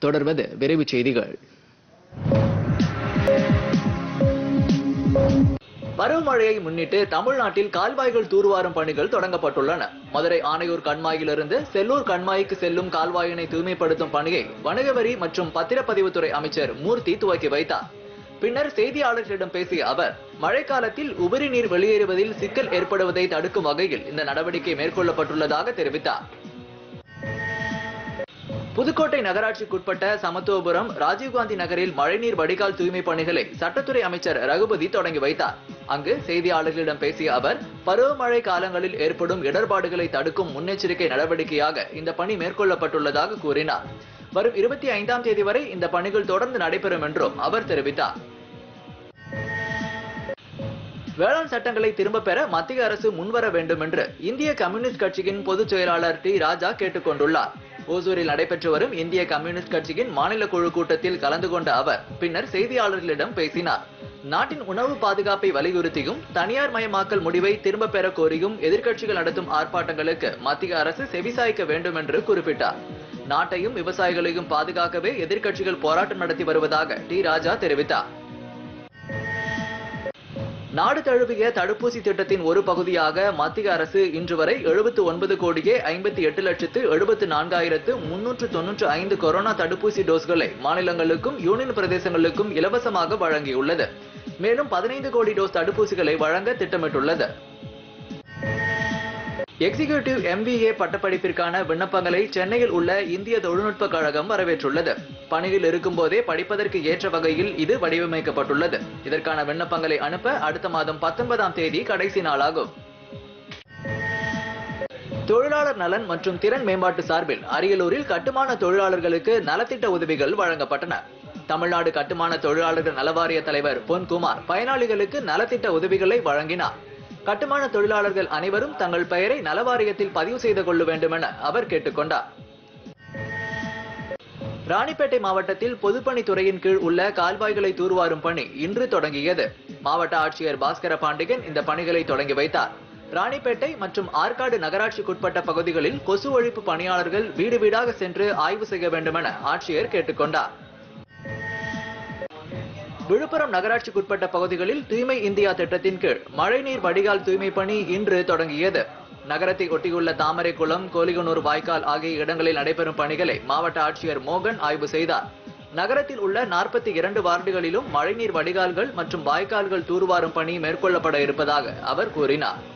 தொடர்வது விரைவுச் செய்திகள். பருவமழையை முன்னிட்டு தமிழ்நாட்டில் கால்வாய்கள் தூர்வாரும் பணிகள் தொடங்கப்பட்டுள்ளன. மதுரை ஆணையூர் கண்மாயிலிருந்து செல்லூர் கண்மாய்க்கு செல்லும் கால்வாயினை தூய்மைப்படுத்தும் பணியை வணிக வரி மற்றும் பத்திரப்பதிவுத்துறை அமைச்சர் மூர்த்தி துவக்கி வைத்தார். பின்னர் செய்தியாளர்களிடம் பேசிய அவர், மழைக்காலத்தில் உபரி நீர் வெளியேறுவதில் சிக்கல் ஏற்படுவதை தடுக்கும் வகையில் இந்த நடவடிக்கை மேற்கொள்ளப்பட்டுள்ளதாக தெரிவித்தார். புதுக்கோட்டை நகராட்சிக்குட்பட்ட சமத்துவபுரம், ராஜீவ்காந்தி நகரில் மழைநீர் வடிகால் தூய்மை பணிகளை சட்டத்துறை அமைச்சர் ரகுபதி தொடங்கி வைத்தார். அங்கு செய்தியாளர்களிடம் பேசிய அவர், பருவமழை காலங்களில் ஏற்படும் இடர்பாடுகளை தடுக்கும் முன்னெச்சரிக்கை நடவடிக்கையாக இந்த பணி மேற்கொள்ளப்பட்டுள்ளதாக கூறினார். வரும் 25ஆம் தேதி வரை இந்த பணிகள் தொடர்ந்து நடைபெறும் என்றும் அவர் தெரிவித்தார். வேளாண் சட்டங்களை திரும்ப பெற மத்திய அரசு முன்வர வேண்டும் என்று இந்திய கம்யூனிஸ்ட் கட்சியின் பொதுச் செயலாளர் டி. ராஜா கேட்டுக் கொண்டுள்ளார். ஓசூரில் நடைபெற்று வரும் இந்திய கம்யூனிஸ்ட் கட்சியின் மாநில குழு கூட்டத்தில் கலந்து கொண்ட அவர் பின்னர் செய்தியாளர்களிடம் பேசினார். நாட்டின் உணவு பாதுகாப்பை வலியுறுத்தியும் தனியார் மயமாக்கல் முடிவை திரும்ப பெற கோரியும் எதிர்க்கட்சிகள் நடத்தும் ஆர்ப்பாட்டங்களுக்கு மத்திய அரசு செவிசாய்க்க வேண்டும் என்று குறிப்பிட்டார். நாட்டையும் விவசாயிகளையும் பாதுகாக்கவே எதிர்க்கட்சிகள் போராட்டம் நடத்தி வருவதாக டி. ராஜா தெரிவித்தார். நாடு தழுவிய தடுப்பூசி திட்டத்தின் ஒரு பகுதியாக மத்திய அரசு இன்று வரை 79 கோடியே 58,74,395 கொரோனா தடுப்பூசி டோஸ்களை மாநிலங்களுக்கும் யூனியன் பிரதேசங்களுக்கும் இலவசமாக வழங்கியுள்ளது. மேலும் 15 கோடி டோஸ் தடுப்பூசிகளை வழங்க திட்டமிட்டுள்ளது. எக்ஸிகியூட்டிவ் MBA பட்டப்படிப்பிற்கான விண்ணப்பங்களை சென்னையில் உள்ள இந்திய தொழில்நுட்ப கழகம் வரவேற்றுள்ளது. பணியில் இருக்கும் போதே படிப்பதற்கு ஏற்ற வகையில் இது வடிவமைக்கப்பட்டுள்ளது. இதற்கான விண்ணப்பங்களை அனுப்ப அடுத்த மாதம் 19ஆம் தேதி கடைசி நாளாகும். தொழிலாளர் நலன் மற்றும் திறன் மேம்பாட்டு சார்பில் அரியலூரில் கட்டுமான தொழிலாளர்களுக்கு நலத்திட்ட உதவிகள் வழங்கப்பட்டன. தமிழ்நாடு கட்டுமான தொழிலாளர்கள் நலவாரிய தலைவர் பொன்குமார் பயனாளிகளுக்கு நலத்திட்ட உதவிகளை வழங்கினார். கட்டுமான தொழிலாளர்கள் அனைவரும் தங்கள் பெயரை நலவாரியத்தில் பதிவு செய்து கொள்ள வேண்டும் என அவர் கேட்டுக்கொண்டார். ராணிப்பேட்டை மாவட்டத்தில் பொதுப்பணித்துறையின் கீழ் உள்ள கால்வாய்களை தூர்வாரும் பணி இன்று தொடங்கியது. மாவட்ட ஆட்சியர் பாஸ்கர பாண்டியன் இந்த பணிகளை தொடங்கி வைத்தார். ராணிப்பேட்டை மற்றும் ஆற்காடு நகராட்சிக்குட்பட்ட பகுதிகளில் கொசு ஒழிப்பு பணியாளர்கள் வீடு வீடாக சென்று ஆய்வு செய்ய வேண்டும் என ஆட்சியர் கேட்டுக்கொண்டார். விழுப்புரம் நகராட்சிக்குட்பட்ட பகுதிகளில் தூய்மை இந்தியா திட்டத்தின் கீழ் மழைநீர் வடிகால் தூய்மை பணி இன்று தொடங்கியது. நகரத்தை ஒட்டியுள்ள தாமரைக்குளம், கோலிகனூர் வாய்க்கால் ஆகிய இடங்களில் நடைபெறும் பணிகளை மாவட்ட ஆட்சியர் மோகன் ஆய்வு செய்தார். நகரத்தில் உள்ள 42 வார்டுகளிலும் மழைநீர் வடிகால்கள் மற்றும் வாய்க்கால்கள் தூர்வாரும் பணி மேற்கொள்ளப்பட இருப்பதாக அவர் கூறினார்.